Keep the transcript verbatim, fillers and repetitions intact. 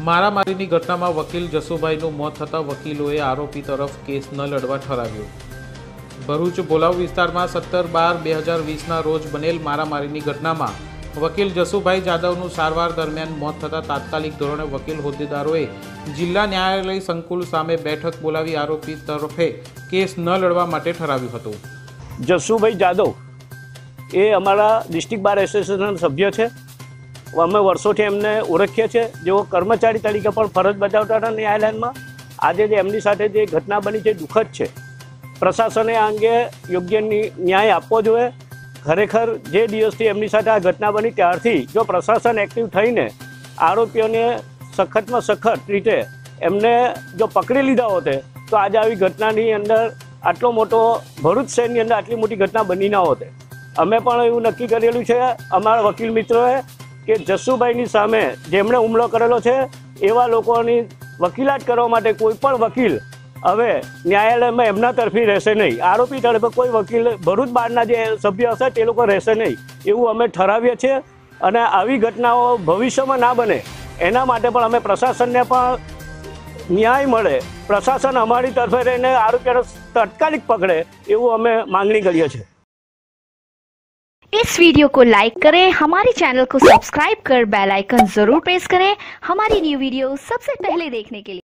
મારામારીની ઘટનામાં વકીલ જસુભાઈનું મોત થતાં વકીલોએ આરોપી તરફ કેસ ન લડવા ઠરાવ્યો। ભરૂચ બોલાવ વિસ્તારમાં સત્તર બાર બે હજાર વીસના રોજ બનેલ મારામારીની ઘટનામાં વકીલ જસુભાઈ જાદવનું સારવાર દરમિયાન મોત થતાં તાત્કાલિક ધોરણે વકીલ હોદ્દેદારોએ જિલ્લા ન્યાયાલય સંકુલ સામે બેઠક બોલાવી આરોપી તરફે કેસ ન લડવા માટે ઠરાવ્યું હતું। જસુભાઈ જાદવ એ અમારા ડિસ્ટ્રિક્ટ બાર એસોસિએશનના સભ્ય છે। અમે વર્ષોથી એમને ઓળખીએ છીએ। જેઓ કર્મચારી તરીકે પણ ફરજ બજાવતા હતા ન્યાયાલયમાં। આજે જે એમની સાથે જે ઘટના બની છે દુઃખદ છે। પ્રશાસને આ અંગે યોગ્ય ન્યાય આપવો જોઈએ। ખરેખર જે દિવસથી એમની સાથે આ ઘટના બની ત્યારથી જો પ્રશાસન એક્ટિવ થઈને આરોપીઓને સખતમાં સખત રીતે એમને જો પકડી લીધા હોતે તો આજે આવી ઘટનાની અંદર આટલો મોટો ભરૂચ શહેરની અંદર આટલી મોટી ઘટના બની ના હોતે। અમે પણ એવું નક્કી કરેલું છે અમારા વકીલ મિત્રોએ કે જસુભાઈની સામે જેમણે હુમલો કરેલો છે એવા લોકોની વકીલાત કરવા માટે કોઈ પણ વકીલ હવે ન્યાયાલયમાં એમના તરફી રહેશે નહીં। આરોપી તરફે કોઈ વકીલ ભરૂચ બહારના જે સભ્ય હશે તે લોકો રહેશે નહીં એવું અમે ઠરાવીએ છીએ। અને આવી ઘટનાઓ ભવિષ્યમાં ના બને એના માટે પણ અમે પ્રશાસનને પણ ન્યાય મળે, પ્રશાસન અમારી તરફે રહીને આરોપીઓને તાત્કાલિક पकड़े એવું અમે માંગણી કરીએ છીએ। इस वीडियो को लाइक करें, हमारे चैनल को सब्सक्राइब कर बेल आइकन जरूर प्रेस करें हमारी न्यू वीडियो सबसे पहले देखने के लिए।